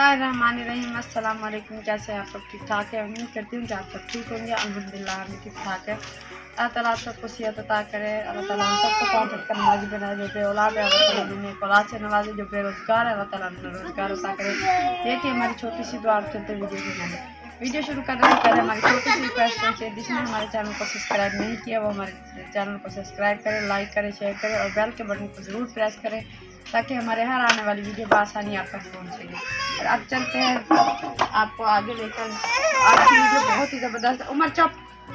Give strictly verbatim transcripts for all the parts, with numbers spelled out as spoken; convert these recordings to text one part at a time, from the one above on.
बिस्मिल्लाहिर्रहमानिर्रहीम। अस्सलाम वालेकुम। कैसे हैं आप सब? ठीक ठाक है। उम्मीद करती हूँ कि आप सब ठीक होंगे। अल्हम्दुलिल्लाह हम ठीक ठाक है। अल्लाह ताला आप सबको सेहत अता करे। अल्लाह ताला हम सबको पाँच वक्त का नमाज़ी बनाए। जो बेऔलाद है अल्लाह ताला उन्हें औलाद से नवाजे। जो बेरोज़गार है अल्लाह ताला उन्हें रोज़गार अता करे। ये कि हमारी छोटी सी दुआ चलते वीडियो की जाने वीडियो शुरू करने से पहले हमारी छोटी सी रिक्वेस्ट है, जिसने हमारे चैनल को सब्सक्राइब नहीं किया वो हमारे चैनल को सब्सक्राइब करें, लाइक करें, शेयर करें और बेल के बटन को ज़रूर प्रेस करें ताकि हमारे हर आने वाली वीडियो बआसानी आप तक पहुँच सके। और अब चलते हैं आपको आगे लेकर। आज की वीडियो बहुत ही ज़बरदस्त। उमर चुप।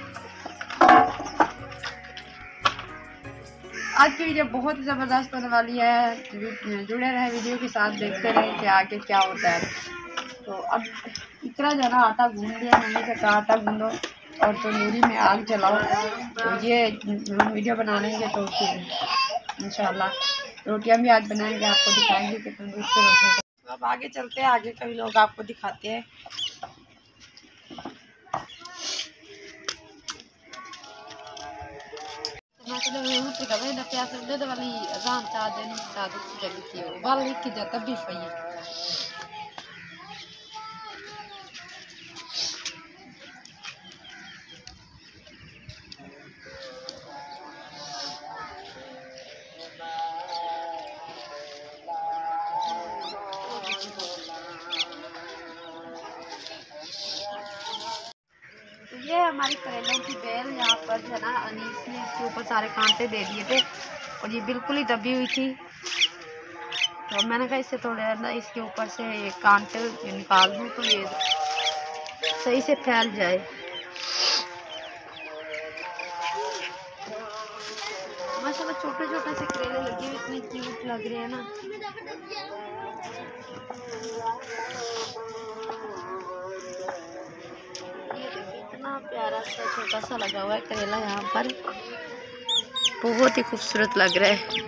आज की वीडियो बहुत ही ज़बरदस्त होने वाली है। जुड़े रहे वीडियो के साथ, देखते रहे कि आगे क्या होता है। तो अब इतना ज़्यादा आटा गूंद लिया मैंने, से कहा आटा गूंदो और तंदूरी में आग जलाओ। तो ये हम वीडियो बनाएंगे तो फिर इंशाल्लाह रोटियां भी आज बनाएंगे, आपको दिखाएंगे कि तंदूर पे रोटियां। तो अब आगे चलते हैं, आगे कई लोग आपको दिखाते हैं। ये हमारी करेलों की बेल यहाँ पर जो है ना, अनीस ने इसके ऊपर सारे कांटे दे दिए थे और ये बिल्कुल ही दबी हुई थी। तो मैंने कहा इससे थोड़े ना इसके ऊपर से ये कांटे निकाल दूँ तो ये सही से फैल जाए। माशाल्लाह छोटे छोटे से करेले लगे हुए, इतने क्यूट लग रहे हैं ना। इतना प्यारा सा छोटा सा लगा हुआ है करेला यहाँ पर, बहुत ही खूबसूरत लग रहा है।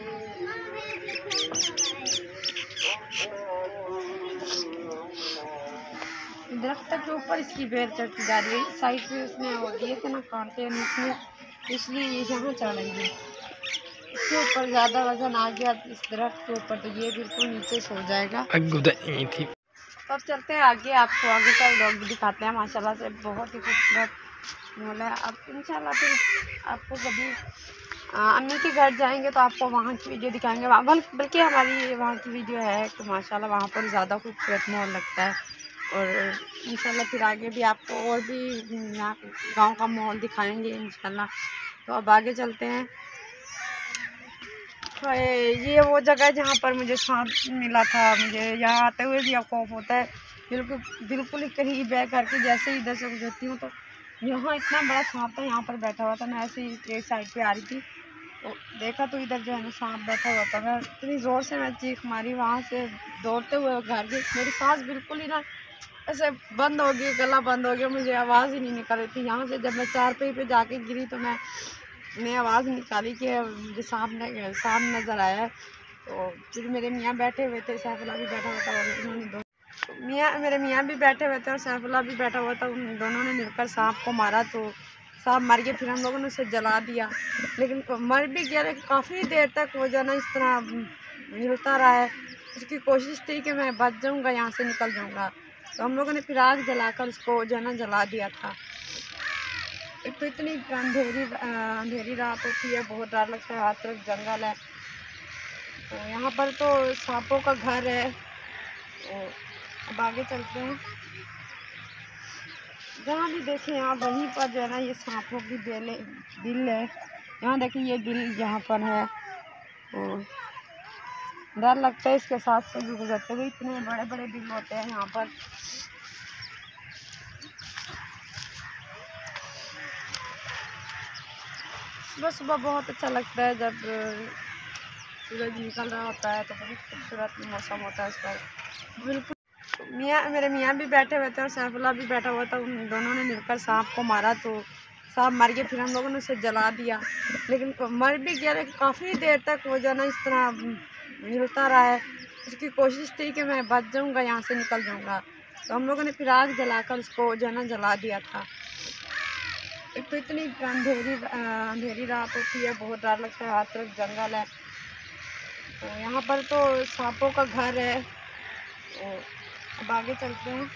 दरख्त के ऊपर इसकी बेल चढ़ती जा रही है। साइड पे उसने वो दिए थे ना कांटे इसमें, इसलिए ये यहाँ चढ़ रही है। इसके ऊपर ज़्यादा वजन आ गया इस दरख्त के ऊपर तो ये बिल्कुल नीचे सो जाएगा। अब चलते हैं आगे, आपको आगे का लोग भी दिखाते हैं। माशाल्लाह से बहुत ही खूबसूरत मोल है। अब इंशाल्लाह फिर आपको कभी अम्मी के घर जाएंगे तो आपको वहाँ की वीडियो दिखाएंगे। वहाँ बल्कि हमारी वहाँ की वीडियो है तो माशाल्लाह वहाँ पर ज़्यादा खूबसूरत मोल लगता है। और इंशाल्लाह फिर आगे भी आपको और भी यहाँ गाँव का माहौल दिखाएंगे इंशाल्लाह। तो अब आगे चलते हैं। तो ये वो जगह है जहाँ पर मुझे सांप मिला था। मुझे यहाँ आते हुए भी खौफ होता है, बिल्कुल बिल्कुल ही कहीं बैग करके जैसे ही इधर से गुजरती हूँ तो यहाँ इतना बड़ा सांप था, यहाँ पर बैठा हुआ था। मैं ऐसे ही एक साइड पे आ रही थी तो देखा तो इधर जो है ना सांप बैठा हुआ था। मैं इतनी ज़ोर से मैं चीख मारी, वहाँ से दौड़ते हुए घर गई। मेरी सांस बिल्कुल ही ना ऐसे बंद हो गई, गला बंद हो गया, मुझे आवाज़ ही नहीं निकल रही थी। यहाँ से जब मैं चारपाई पे जाके गिरी तो मैं ने आवाज़ निकाली कि मुझे सांप ने सांप नज़र आया है। तो फिर मेरे मियाँ बैठे हुए थे, सैफुल्लाह भी बैठा हुआ था और उन्होंने दो मियाँ मेरे मियाँ भी बैठे हुए थे और सैफुल्लाह भी बैठा हुआ था। उन दोनों ने मिलकर सांप को मारा तो सांप मर गया। फिर हम लोगों ने उसे जला दिया, लेकिन मर भी गया, लेकिन काफ़ी देर तक वो जो है ना इस तरह हिलता रहा है। उसकी कोशिश थी कि मैं बच जाऊँगा, यहाँ से निकल जाऊँगा। तो हम लोगों ने फिर आग जलाकर उसको जो है ना जला दिया था। एक तो इतनी अंधेरी अंधेरी रात होती है, बहुत डर लगता है, हर तरफ जंगल है। तो यहाँ पर तो सांपों का घर है। तो अब आगे चलते हैं। जहाँ भी देखें आप वहीं पर जो है ना ये सांपों की बेले बिल है। यहाँ देखें ये बिल यहाँ पर है। तो डर लगता है इसके साथ से भी गुजरते हुए। इतने बड़े बड़े बिल होते हैं यहाँ पर। सुबह सुबह बहुत अच्छा लगता है जब सूरज निकल रहा होता है तो बहुत खूबसूरत मौसम होता है इस पर। बिल्कुल मियाँ मेरे मियाँ भी बैठे हुए थे और सैफुल्लाह भी बैठा हुआ था। उन दोनों ने मिलकर सांप को मारा तो सांप मर गया। फिर हम लोगों ने उसे जला दिया, लेकिन मर भी गया, लेकिन काफ़ी देर तक वो जो है ना इस तरह हिलता रहा है। उसकी कोशिश थी कि मैं बच जाऊँगा, यहाँ से निकल जाऊँगा। तो हम लोगों ने फिर आग जलाकर उसको जो है ना जला दिया था। एक तो इतनी अंधेरी अंधेरी रात होती है, बहुत डर लगता है, हर तरफ जंगल है। तो यहाँ पर तो सांपों का घर है। तो अब आगे चलते हैं।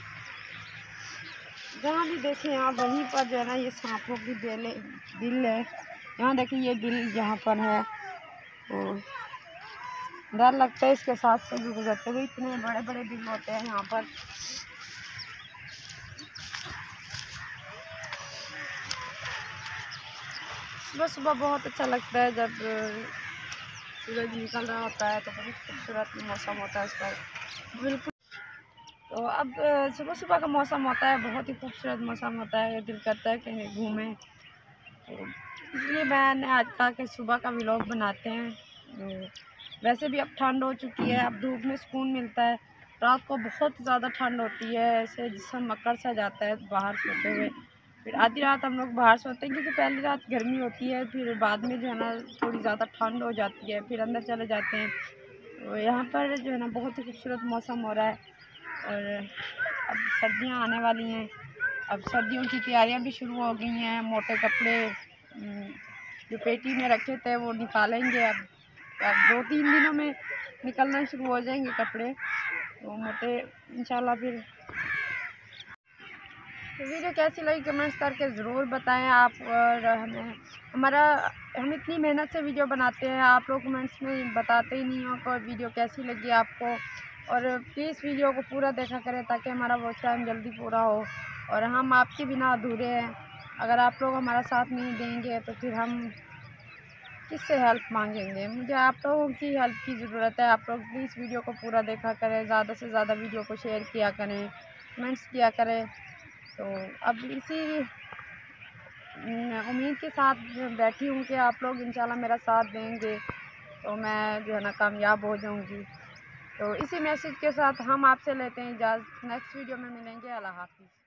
जहाँ भी देखें यहाँ वहीं पर जो है ना ये सांपों की बिल बिल है। यहाँ देखें ये बिल यहाँ पर है, तो डर लगता है इसके साथ से भी गुजरते हुए। इतने बड़े बड़े बिल होते हैं यहाँ पर। सुबह सुबह बहुत अच्छा लगता है जब सूरज निकल रहा होता है, तो बहुत खूबसूरत मौसम होता है इस पर बिल्कुल। तो अब सुबह सुबह का मौसम होता है, बहुत ही खूबसूरत मौसम होता है, दिल करता है कहीं घूमें। तो इसलिए मैंने आज कहा कि सुबह का व्लॉग बनाते हैं। तो वैसे भी अब ठंड हो चुकी है, अब धूप में सुकून मिलता है। रात को बहुत ज़्यादा ठंड होती है, ऐसे जिसम मकर सा जाता है बाहर सोते हुए। फिर आधी रात हम लोग बाहर सोते हैं क्योंकि पहली रात गर्मी होती है, फिर बाद में जो है ना थोड़ी ज़्यादा ठंड हो जाती है, फिर अंदर चले जाते हैं। तो यहाँ पर जो है ना बहुत ही खूबसूरत मौसम हो रहा है। और अब सर्दियाँ आने वाली हैं, अब सर्दियों की तैयारियां भी शुरू हो गई हैं। मोटे कपड़े जो पेटी में रखे थे वो निकालेंगे। अब अब दो तीन दिनों में निकलना शुरू हो जाएंगे कपड़े, तो मोटे इंशाल्लाह। फिर तो वीडियो कैसी लगी कमेंट्स करके ज़रूर बताएं आप। और हमें हमारा हम इतनी मेहनत से वीडियो बनाते हैं, आप लोग कमेंट्स में बताते ही नहीं हो कि वीडियो कैसी लगी आपको। और प्लीज़ वीडियो को पूरा देखा करें ताकि हमारा वो टाइम जल्दी पूरा हो। और हम आपके बिना अधूरे हैं, अगर आप लोग हमारा साथ नहीं देंगे तो फिर हम किससे हेल्प मांगेंगे। मुझे आप लोगों की हेल्प की ज़रूरत है। आप लोग प्लीज़ वीडियो को पूरा देखा करें, ज़्यादा से ज़्यादा वीडियो को शेयर किया करें, कमेंट्स किया करें। तो अब इसी उम्मीद के साथ बैठी हूँ कि आप लोग इंशाल्लाह मेरा साथ देंगे, तो मैं जो है ना कामयाब हो जाऊँगी। तो इसी मैसेज के साथ हम आपसे लेते हैं इजाज़त। नेक्स्ट वीडियो में मिलेंगे। अल्लाह हाफ़िज़।